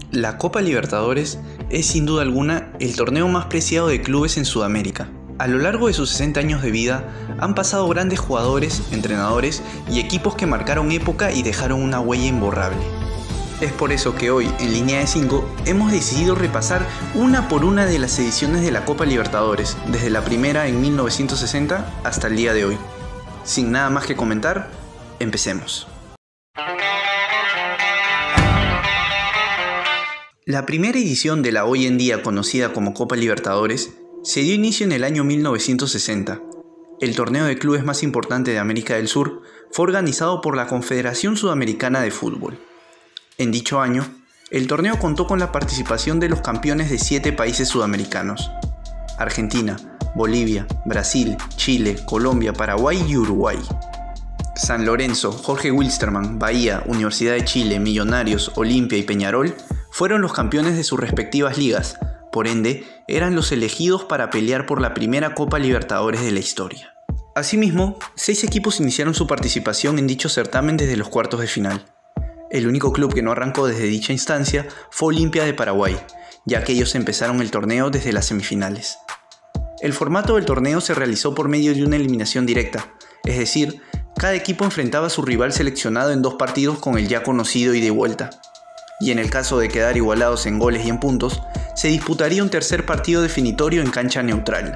La Copa Libertadores es sin duda alguna el torneo más preciado de clubes en Sudamérica. A lo largo de sus 60 años de vida han pasado grandes jugadores, entrenadores y equipos que marcaron época y dejaron una huella imborrable. Es por eso que hoy, en Línea de 5, hemos decidido repasar una por una de las ediciones de la Copa Libertadores, desde la primera en 1960 hasta el día de hoy. Sin nada más que comentar, empecemos. La primera edición de la hoy en día conocida como Copa Libertadores se dio inicio en el año 1960. El torneo de clubes más importante de América del Sur fue organizado por la Confederación Sudamericana de Fútbol. En dicho año, el torneo contó con la participación de los campeones de 7 países sudamericanos: Argentina, Bolivia, Brasil, Chile, Colombia, Paraguay y Uruguay. San Lorenzo, Jorge Wilstermann, Bahía, Universidad de Chile, Millonarios, Olimpia y Peñarol fueron los campeones de sus respectivas ligas, por ende, eran los elegidos para pelear por la primera Copa Libertadores de la historia. Asimismo, 6 equipos iniciaron su participación en dicho certamen desde los cuartos de final. El único club que no arrancó desde dicha instancia fue Olimpia de Paraguay, ya que ellos empezaron el torneo desde las semifinales. El formato del torneo se realizó por medio de una eliminación directa, es decir, cada equipo enfrentaba a su rival seleccionado en 2 partidos con el ya conocido ida y vuelta. Y en el caso de quedar igualados en goles y en puntos, se disputaría un tercer partido definitorio en cancha neutral.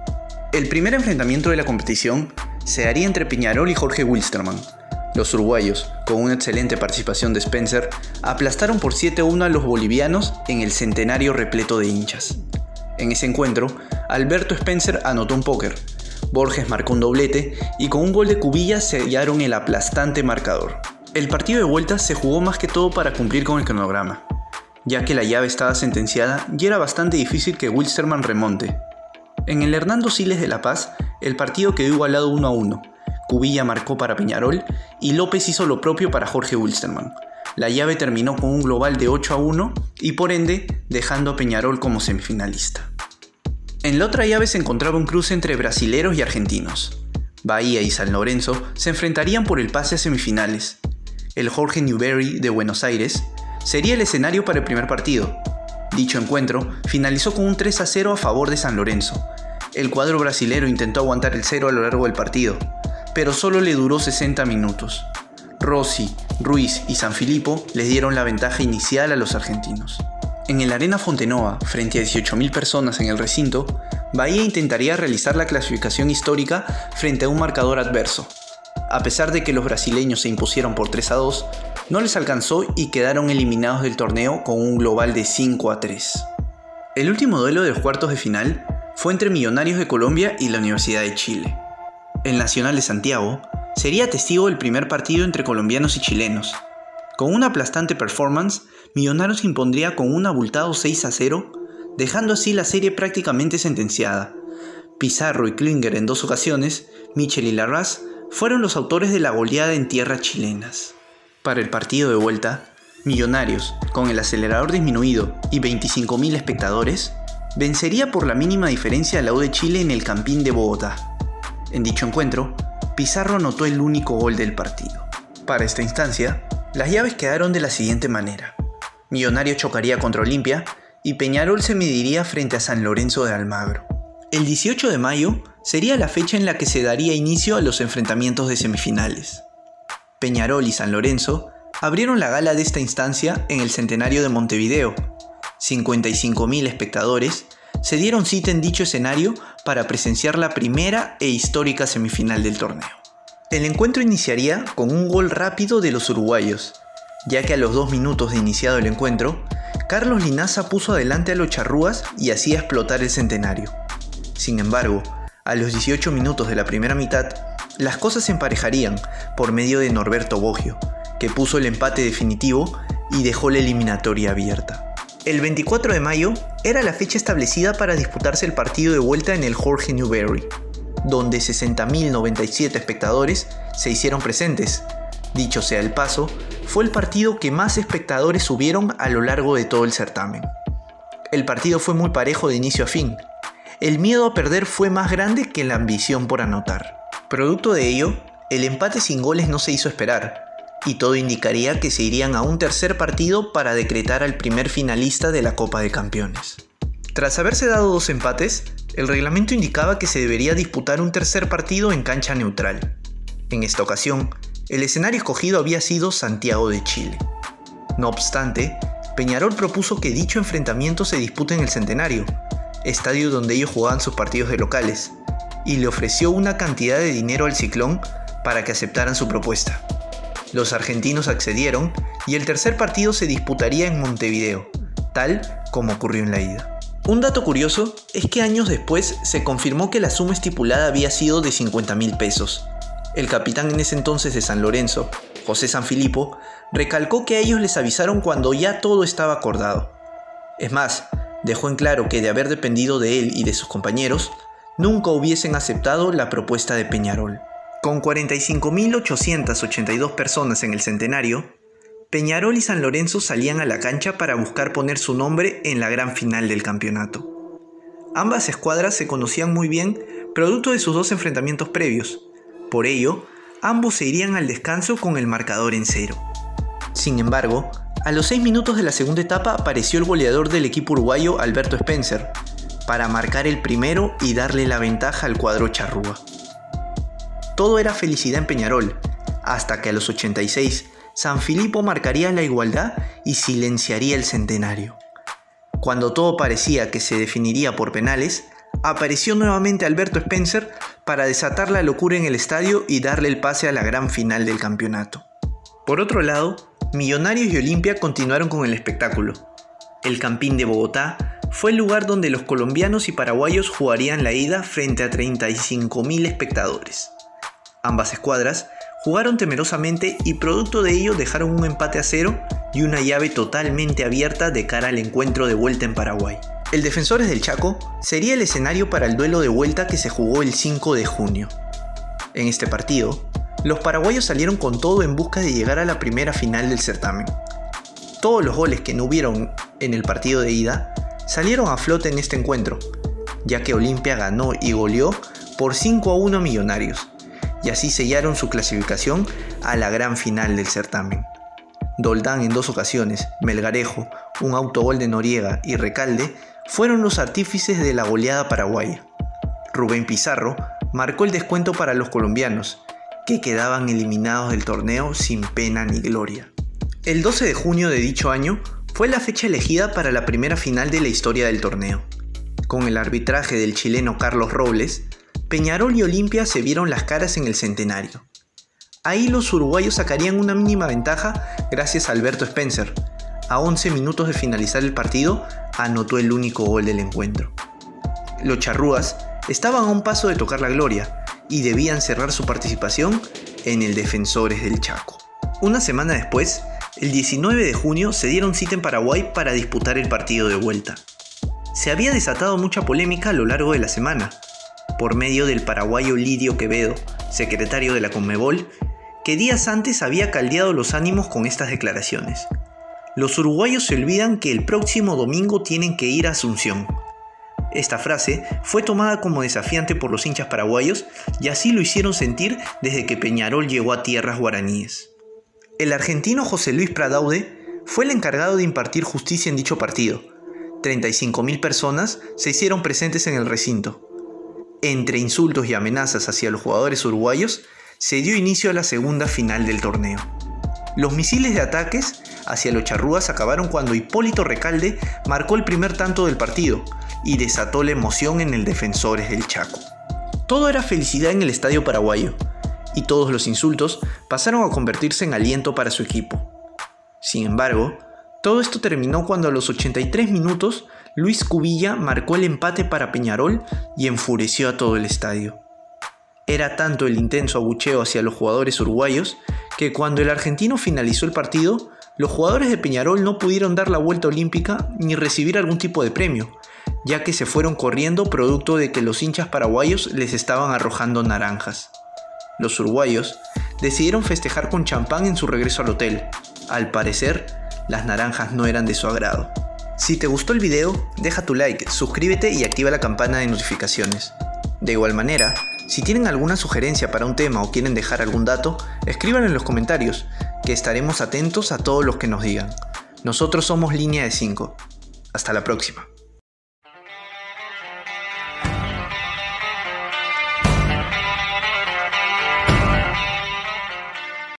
El primer enfrentamiento de la competición se daría entre Peñarol y Jorge Wilstermann. Los uruguayos, con una excelente participación de Spencer, aplastaron por 7-1 a los bolivianos en el centenario repleto de hinchas. En ese encuentro, Alberto Spencer anotó un póker, Borges marcó un doblete y con un gol de Cubillas sellaron el aplastante marcador. El partido de vuelta se jugó más que todo para cumplir con el cronograma, ya que la llave estaba sentenciada y era bastante difícil que Wilstermann remonte. En el Hernando Siles de La Paz, el partido quedó igualado 1-1. Cubilla marcó para Peñarol y López hizo lo propio para Jorge Wilstermann. La llave terminó con un global de 8-1 y por ende dejando a Peñarol como semifinalista. En la otra llave se encontraba un cruce entre brasileros y argentinos. Bahía y San Lorenzo se enfrentarían por el pase a semifinales. El Jorge Newbery de Buenos Aires sería el escenario para el primer partido. Dicho encuentro finalizó con un 3-0 a favor de San Lorenzo. El cuadro brasilero intentó aguantar el 0 a lo largo del partido, pero solo le duró 60 minutos. Rossi, Ruiz y Sanfilippo les dieron la ventaja inicial a los argentinos. En el Arena Fontenova, frente a 18.000 personas en el recinto, Bahía intentaría realizar la clasificación histórica frente a un marcador adverso. A pesar de que los brasileños se impusieron por 3-2, no les alcanzó y quedaron eliminados del torneo con un global de 5-3. El último duelo de los cuartos de final fue entre Millonarios de Colombia y la Universidad de Chile. El Nacional de Santiago sería testigo del primer partido entre colombianos y chilenos. Con una aplastante performance, Millonarios se impondría con un abultado 6-0, dejando así la serie prácticamente sentenciada. Pizarro y Klinger en 2 ocasiones, Michel y Larraz fueron los autores de la goleada en tierras chilenas. Para el partido de vuelta, Millonarios, con el acelerador disminuido y 25.000 espectadores, vencería por la mínima diferencia a la U de Chile en el Campín de Bogotá. En dicho encuentro, Pizarro anotó el único gol del partido. Para esta instancia, las llaves quedaron de la siguiente manera: Millonarios chocaría contra Olimpia y Peñarol se mediría frente a San Lorenzo de Almagro. El 18 de mayo sería la fecha en la que se daría inicio a los enfrentamientos de semifinales. Peñarol y San Lorenzo abrieron la gala de esta instancia en el Centenario de Montevideo. 55.000 espectadores se dieron cita en dicho escenario para presenciar la primera e histórica semifinal del torneo. El encuentro iniciaría con un gol rápido de los uruguayos, ya que a los 2 minutos de iniciado el encuentro, Carlos Linaza puso adelante a los charrúas y hacía explotar el Centenario. Sin embargo, a los 18 minutos de la primera mitad, las cosas se emparejarían por medio de Norberto Boggio, que puso el empate definitivo y dejó la eliminatoria abierta. El 24 de mayo era la fecha establecida para disputarse el partido de vuelta en el Jorge Newbery, donde 60.097 espectadores se hicieron presentes. Dicho sea el paso, fue el partido que más espectadores subieron a lo largo de todo el certamen. El partido fue muy parejo de inicio a fin. El miedo a perder fue más grande que la ambición por anotar. Producto de ello, el empate sin goles no se hizo esperar. y todo indicaría que se irían a un tercer partido para decretar al primer finalista de la Copa de Campeones. Tras haberse dado 2 empates, el reglamento indicaba que se debería disputar un tercer partido en cancha neutral. En esta ocasión, el escenario escogido había sido Santiago de Chile. No obstante, Peñarol propuso que dicho enfrentamiento se dispute en el Centenario, estadio donde ellos jugaban sus partidos de locales, y le ofreció una cantidad de dinero al Ciclón para que aceptaran su propuesta. Los argentinos accedieron y el tercer partido se disputaría en Montevideo, tal como ocurrió en la ida. Un dato curioso es que años después se confirmó que la suma estipulada había sido de 50.000 pesos. El capitán en ese entonces de San Lorenzo, José Sanfilippo, recalcó que a ellos les avisaron cuando ya todo estaba acordado. Es más, dejó en claro que de haber dependido de él y de sus compañeros, nunca hubiesen aceptado la propuesta de Peñarol. Con 45.882 personas en el Centenario, Peñarol y San Lorenzo salían a la cancha para buscar poner su nombre en la gran final del campeonato. Ambas escuadras se conocían muy bien producto de sus 2 enfrentamientos previos. Por ello, ambos se irían al descanso con el marcador en 0. Sin embargo, a los 6 minutos de la segunda etapa apareció el goleador del equipo uruguayo Alberto Spencer, para marcar el primero y darle la ventaja al cuadro charrúa. Todo era felicidad en Peñarol, hasta que a los 86 Sanfilippo marcaría la igualdad y silenciaría el Centenario. Cuando todo parecía que se definiría por penales, apareció nuevamente Alberto Spencer para desatar la locura en el estadio y darle el pase a la gran final del campeonato. Por otro lado, Millonarios y Olimpia continuaron con el espectáculo. El Campín de Bogotá fue el lugar donde los colombianos y paraguayos jugarían la ida frente a 35.000 espectadores. Ambas escuadras jugaron temerosamente y producto de ello dejaron un empate a 0 y una llave totalmente abierta de cara al encuentro de vuelta en Paraguay. El Defensores del Chaco sería el escenario para el duelo de vuelta que se jugó el 5 de junio. En este partido, los paraguayos salieron con todo en busca de llegar a la primera final del certamen. Todos los goles que no hubieron en el partido de ida salieron a flote en este encuentro, ya que Olimpia ganó y goleó por 5-1 a Millonarios, y así sellaron su clasificación a la gran final del certamen. Doldán en 2 ocasiones, Melgarejo, un autogol de Noriega y Recalde fueron los artífices de la goleada paraguaya. Rubén Pizarro marcó el descuento para los colombianos, que quedaban eliminados del torneo sin pena ni gloria. El 12 de junio de dicho año fue la fecha elegida para la primera final de la historia del torneo. Con el arbitraje del chileno Carlos Robles, Peñarol y Olimpia se vieron las caras en el Centenario. Ahí los uruguayos sacarían una mínima ventaja gracias a Alberto Spencer. A 11 minutos de finalizar el partido, anotó el único gol del encuentro. Los charrúas estaban a un paso de tocar la gloria y debían cerrar su participación en el Defensores del Chaco. Una semana después, el 19 de junio, se dieron cita en Paraguay para disputar el partido de vuelta. Se había desatado mucha polémica a lo largo de la semana, por medio del paraguayo Lidio Quevedo, secretario de la Conmebol, que días antes había caldeado los ánimos con estas declaraciones. Los uruguayos se olvidan que el próximo domingo tienen que ir a Asunción. Esta frase fue tomada como desafiante por los hinchas paraguayos y así lo hicieron sentir desde que Peñarol llegó a tierras guaraníes. El argentino José Luis Pradaude fue el encargado de impartir justicia en dicho partido. 35.000 personas se hicieron presentes en el recinto. Entre insultos y amenazas hacia los jugadores uruguayos, se dio inicio a la segunda final del torneo. Los misiles de ataques hacia los charrúas acabaron cuando Hipólito Recalde marcó el primer tanto del partido y desató la emoción en el Defensores del Chaco. Todo era felicidad en el estadio paraguayo, y todos los insultos pasaron a convertirse en aliento para su equipo. Sin embargo, todo esto terminó cuando a los 83 minutos Luis Cubilla marcó el empate para Peñarol y enfureció a todo el estadio. Era tanto el intenso abucheo hacia los jugadores uruguayos que cuando el argentino finalizó el partido, los jugadores de Peñarol no pudieron dar la vuelta olímpica ni recibir algún tipo de premio, ya que se fueron corriendo producto de que los hinchas paraguayos les estaban arrojando naranjas. Los uruguayos decidieron festejar con champán en su regreso al hotel. Al parecer, las naranjas no eran de su agrado. Si te gustó el video, deja tu like, suscríbete y activa la campana de notificaciones. De igual manera, si tienen alguna sugerencia para un tema o quieren dejar algún dato, escriban en los comentarios, que estaremos atentos a todos los que nos digan. Nosotros somos Línea de 5. Hasta la próxima.